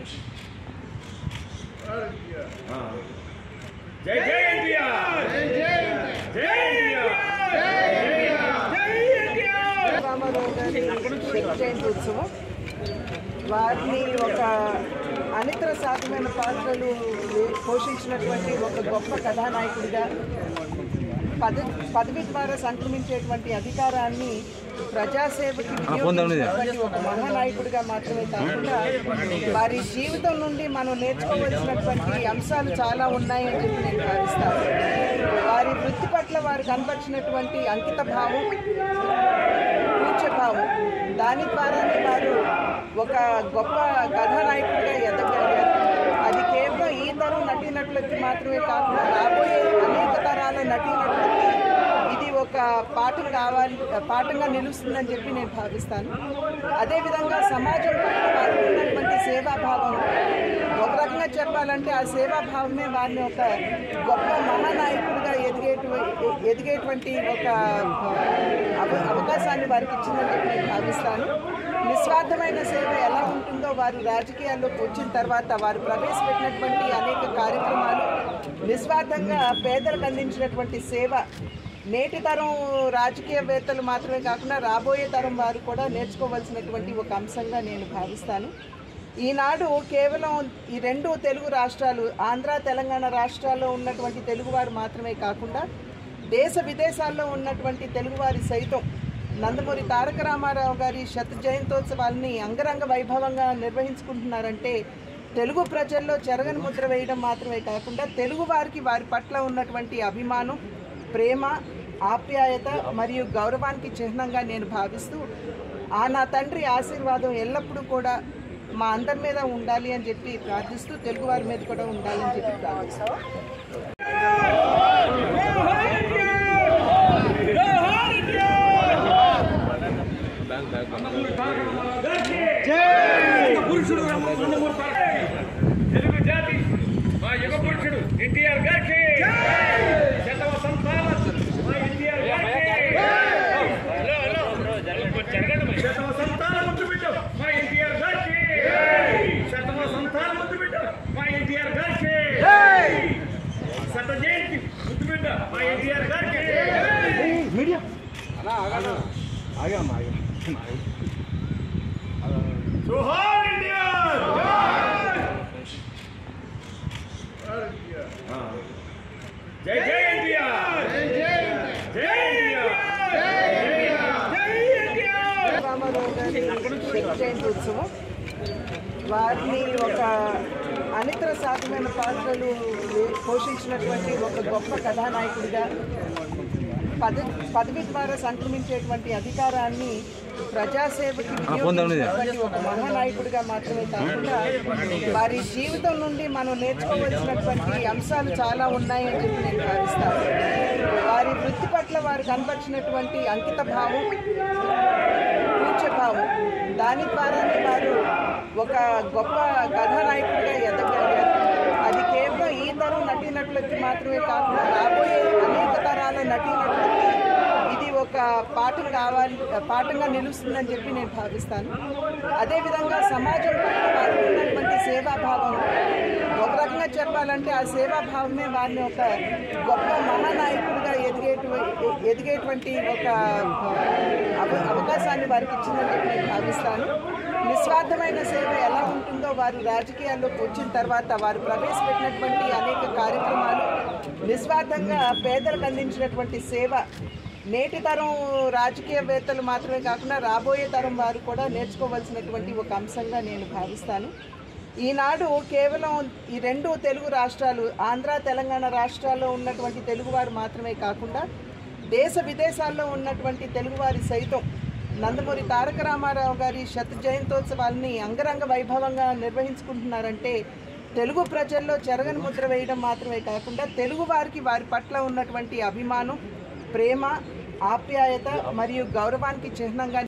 జై జై ఎన్టీఆర్ జై జై జై ఎన్టీఆర్ రామారావు గారి జయంతి ఉత్సవం వారిని ఒక అనితర సాధ్యమైన పాత్రలు పోషించినటువంటి ఒక గొప్ప కథానాయకుడిగా పదవి ద్వారా సంక్రమించేటువంటి అధికారాన్ని ప్రజాసేవకి వినియోగించినటువంటి ఒక మహానాయకుడిగా మాత్రమే కాకుండా వారి జీవితం నుండి మనం నేర్చుకోవలసినటువంటి అంశాలు చాలా ఉన్నాయని చెప్పి నేను భావిస్తాను. వారి వృత్తి పట్ల వారు కనపరిచినటువంటి అంకిత భావం, పూజ్యభావం, దాని ద్వారానే వారు ఒక గొప్ప కథానాయకుడిగా ఎదగలిగారు. అది కేవలం ఈ తరం నటీనటులకి మాత్రమే కాకుండా రాబోయే అనేక తరాల నటీనటులకి ఇది ఒక పాఠంగా నిలుస్తుందని చెప్పి నేను భావిస్తాను. అదేవిధంగా సమాజం పట్ల వారికి ఉన్నటువంటి సేవాభావం, ఒక రకంగా చెప్పాలంటే ఆ సేవాభావమే వారిని ఒక గొప్ప మహానాయకుడిగా ఎదిగేటువంటి ఒక అవకాశాన్ని వారికి ఇచ్చిందని చెప్పి నేను భావిస్తాను. నిస్వార్థమైన సేవ ఎలా ఉంటుందో వారు రాజకీయాల్లోకి వచ్చిన తర్వాత వారు ప్రవేశపెట్టినటువంటి అనేక కార్యక్రమాలు, నిస్వార్థంగా పేదలకు అందించినటువంటి సేవ నేటి తరం రాజకీయవేత్తలు మాత్రమే కాకుండా రాబోయే తరం వారు కూడా నేర్చుకోవాల్సినటువంటి ఒక అంశంగా నేను భావిస్తాను. ఈనాడు కేవలం ఈ రెండు తెలుగు రాష్ట్రాలు, ఆంధ్ర తెలంగాణ రాష్ట్రాల్లో ఉన్నటువంటి తెలుగువారు మాత్రమే కాకుండా దేశ విదేశాల్లో ఉన్నటువంటి తెలుగువారి సైతం నందమూరి తారక రామారావు గారి శత జయంతోత్సవాలని అంగరంగ వైభవంగా నిర్వహించుకుంటున్నారంటే తెలుగు ప్రజల్లో చెరగని ముద్ర వేయడం మాత్రమే కాకుండా తెలుగు వారికి వారి పట్ల ఉన్నటువంటి అభిమానం, ప్రేమ, ఆప్యాయత మరియు గౌరవానికి చిహ్నంగా నేను భావిస్తూ నా తండ్రి ఆశీర్వాదం ఎల్లప్పుడూ కూడా మా అందరి మీద ఉండాలి అని చెప్పి ప్రార్థిస్తూ తెలుగువారి మీద కూడా ఉండాలని చెప్పి ప్రార్థిస్తాను. తెలుగు జాతి మా యుగ పురుషుడు ఎన్టీఆర్ గారికి, శతవ సంతాన మా ఎన్టీఆర్ గారికి, శతవ సంతాన ముద్దు బిడ్డ మా ఎన్టీఆర్ గారికి, శతవ సంతాన ముద్దు బిడ్డ మా ఎన్టీఆర్ గారికి, శత జయంతి ముద్దు బిడ్డ మా ఎన్టీఆర్ గారికి. మీడియా జోహార్ ఎన్టీఆర్, జై జై ఎన్టీఆర్ జై జై ఎన్టీఆర్. రామారావు గారి జయంతి ఉత్సవం వారిని ఒక అనితర సాధ్యమైన పాత్రలు పోషించినటువంటి ఒక గొప్ప కథానాయకుడిగా పదవి ద్వారా సంక్రమించేటువంటి అధికారాన్ని ప్రజాసేవకి వినియోగించినటువంటి ఒక మహానాయకుడిగా మాత్రమే కాకుండా వారి జీవితం నుండి మనం నేర్చుకోవలసినటువంటి అంశాలు చాలా ఉన్నాయని చెప్పి నేను భావిస్తాను. వారి వృత్తి పట్ల వారు కనపరిచినటువంటి అంకిత భావం, పూజ్యభావం, దాని ద్వారానే వారు ఒక గొప్ప కథానాయకుడిగా ఎదగలిగారు. అది కేవలం ఈ తరం నటీనటులకి మాత్రమే కాకుండా రాబోయే అనేక తరాల నటీనటులకి ఇది ఒక పాఠంగా నిలుస్తుందని చెప్పి నేను భావిస్తాను. అదేవిధంగా సమాజం పట్ల వారికి ఉన్నటువంటి సేవాభావం, ఒక రకంగా చెప్పాలంటే ఆ సేవాభావమే వారిని ఒక గొప్ప మహానాయకుడిగా ఎదిగేటువంటి ఒక అవకాశాన్ని వారికి ఇచ్చిందని చెప్పి నేను భావిస్తాను. నిస్వార్థమైన సేవ ఎలా ఉంటుందో వారు రాజకీయాల్లోకి వచ్చిన తర్వాత వారు ప్రవేశపెట్టినటువంటి అనేక కార్యక్రమాలు, నిస్వార్థంగా పేదలకు అందించినటువంటి సేవ నేటి తరం రాజకీయవేత్తలు మాత్రమే కాకుండా రాబోయే తరం వారు కూడా నేర్చుకోవాల్సినటువంటి ఒక అంశంగా నేను భావిస్తాను. ఈనాడు కేవలం ఈ రెండు తెలుగు రాష్ట్రాలు, ఆంధ్ర తెలంగాణ రాష్ట్రాల్లో ఉన్నటువంటి తెలుగువారు మాత్రమే కాకుండా దేశ విదేశాల్లో ఉన్నటువంటి తెలుగువారి సైతం నందమూరి తారక రామారావు గారి శత జయంతోత్సవాలని అంగరంగ వైభవంగా నిర్వహించుకుంటున్నారంటే తెలుగు ప్రజల్లో చెరగని ముద్ర వేయడం మాత్రమే కాకుండా తెలుగు వారికి వారి పట్ల ఉన్నటువంటి అభిమానం, ప్రేమ, ఆప్యాయత మరియు గౌరవానికి చిహ్నంగా